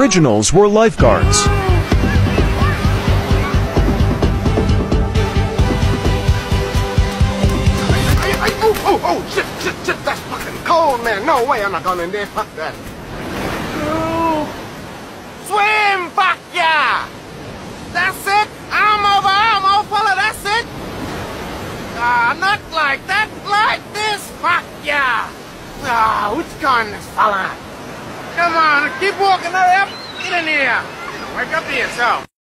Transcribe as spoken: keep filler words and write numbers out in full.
Aboriginals were lifeguards. Oh, oh, shit, shit, shit, that's fucking cold, man. No way I'm not going in there. Fuck that. Swim, fuck yeah! That's it. Arm over arm, old fella, that's it. Ah, uh, not like that, like this. Fuck yeah. Ah, uh, which kind, this fella? Come on, keep walking, hurry up. Get in here. Wake up to yourself.